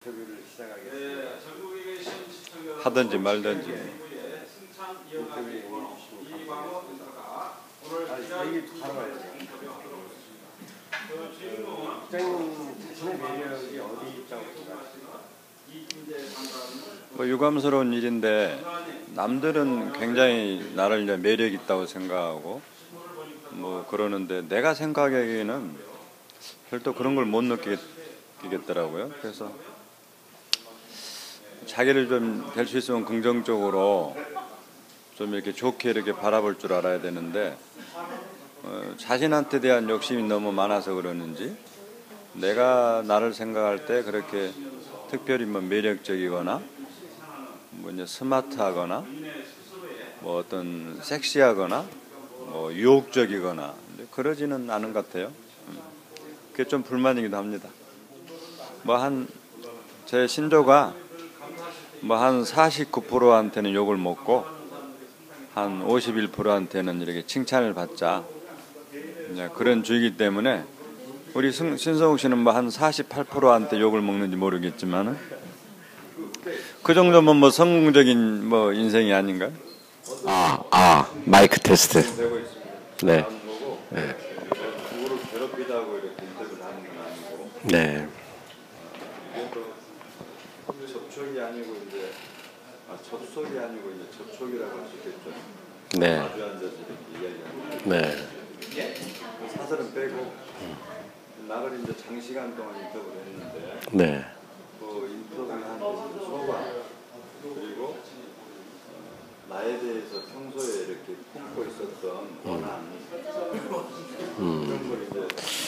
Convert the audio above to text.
인터뷰를 시작하겠습니다. 하든지 말든지. 인터뷰에 응해주시면 감사하겠습니다. 얘기 바로 가야죠. 국장님 자신의 매력이 어디 있다고 생각하십니까? 뭐 유감스러운 일인데 남들은 굉장히 나를 이제 매력 있다고 생각하고 뭐 그러는데 내가 생각하기에는 별도 그런 걸 못 느끼겠더라고요. 그래서 자기를 좀 될 수 있으면 긍정적으로 좀 이렇게 좋게 이렇게 바라볼 줄 알아야 되는데 자신한테 대한 욕심이 너무 많아서 그러는지 내가 나를 생각할 때 그렇게 특별히 뭐 매력적이거나 뭐 이제 스마트하거나 뭐 어떤 섹시하거나 뭐 유혹적이거나 그러지는 않은 것 같아요. 그게 좀 불만이기도 합니다. 뭐 한 제 신조가 뭐 한 49%한테는 욕을 먹고 한 51%한테는 이렇게 칭찬을 받자 그런 주의이기 때문에 우리 신성욱 씨는 뭐 한 48%한테 욕을 먹는지 모르겠지만 그 정도면 뭐 성공적인 뭐 인생이 아닌가? 마이크 테스트. 네. 네. 누구를 괴롭히다고 이렇게 인터뷰를 하는 건 아니고. 네. 이게 또 접촉이 아니고 이제 접속이 아니고 이제 접촉이라고 할 수 있겠죠. 네. 마주 앉아서 이렇게 이야기하는. 네. 사설은 빼고 나를 이제 장시간 동안 인터뷰를 했는데. 네. 그 인터뷰한 소감 그리고 나에 대해서 평소에 이렇게 품고 있었던 원한 이런 걸 이제